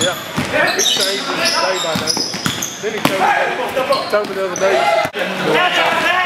Yeah. It changes day by day. Then he told me the other day.